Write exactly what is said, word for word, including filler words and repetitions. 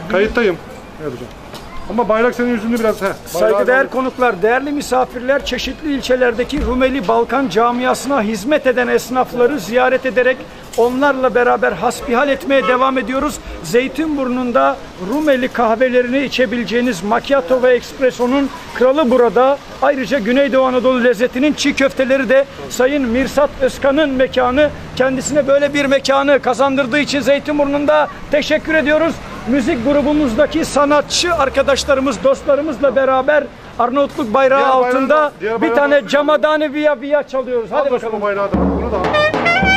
Kayıttayım. Evet hocam. Ama bayrak senin yüzünde biraz. Heh, Saygıdeğer konuklar, değerli misafirler, çeşitli ilçelerdeki Rumeli Balkan camiasına hizmet eden esnafları ziyaret ederek onlarla beraber hasbihal etmeye devam ediyoruz. Zeytinburnu'nda Rumeli kahvelerini içebileceğiniz Macchiato ve Espresso'nun kralı burada. Ayrıca Güneydoğu Anadolu lezzetinin çiğ köfteleri de Sayın Mirsat Özkan'ın mekanı. Kendisine böyle bir mekanı kazandırdığı için Zeytinburnu'nda teşekkür ediyoruz. Müzik grubumuzdaki sanatçı arkadaşlarımız, dostlarımızla beraber Arnavutluk bayrağı diğer altında bayrağı, diğer bir bayrağı tane Camadani Via Via çalıyoruz. Hadi al bakalım. Bu bayrağı da. Bunu da al.